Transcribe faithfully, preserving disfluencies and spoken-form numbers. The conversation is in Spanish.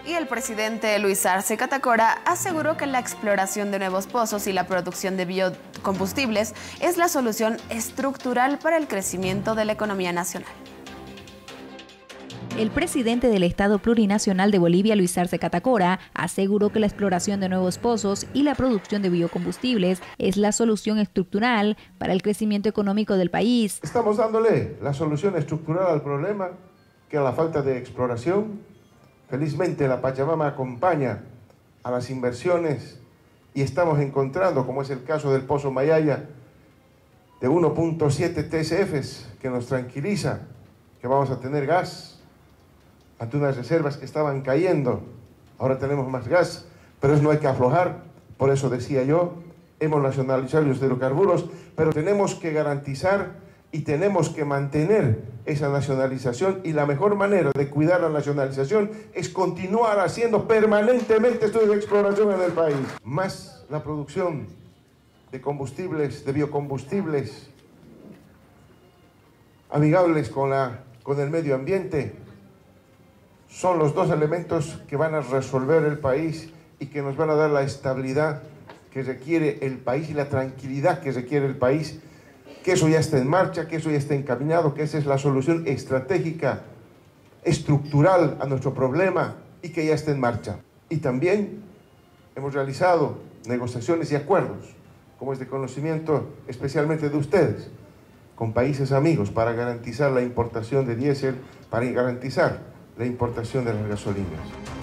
Y el presidente Luis Arce Catacora aseguró que la exploración de nuevos pozos y la producción de biocombustibles es la solución estructural para el crecimiento de la economía nacional. El presidente del Estado Plurinacional de Bolivia, Luis Arce Catacora, aseguró que la exploración de nuevos pozos y la producción de biocombustibles es la solución estructural para el crecimiento económico del país. Estamos dándole la solución estructural al problema, que es la falta de exploración. Felizmente la Pachamama acompaña a las inversiones y estamos encontrando, como es el caso del Pozo Mayaya, de uno punto siete T C Fs, que nos tranquiliza, que vamos a tener gas ante unas reservas que estaban cayendo. Ahora tenemos más gas, pero eso no hay que aflojar. Por eso decía yo, hemos nacionalizado los hidrocarburos, pero tenemos que garantizar y tenemos que mantener esa nacionalización, y la mejor manera de cuidar la nacionalización es continuar haciendo permanentemente estudios de exploración en el país. Más la producción de combustibles, de biocombustibles amigables con, la, con el medio ambiente, son los dos elementos que van a resolver el país y que nos van a dar la estabilidad que requiere el país y la tranquilidad que requiere el país. Que eso ya está en marcha, que eso ya está encaminado, que esa es la solución estratégica, estructural a nuestro problema y que ya está en marcha. Y también hemos realizado negociaciones y acuerdos, como es de conocimiento especialmente de ustedes, con países amigos para garantizar la importación de diésel, para garantizar la importación de las gasolinas.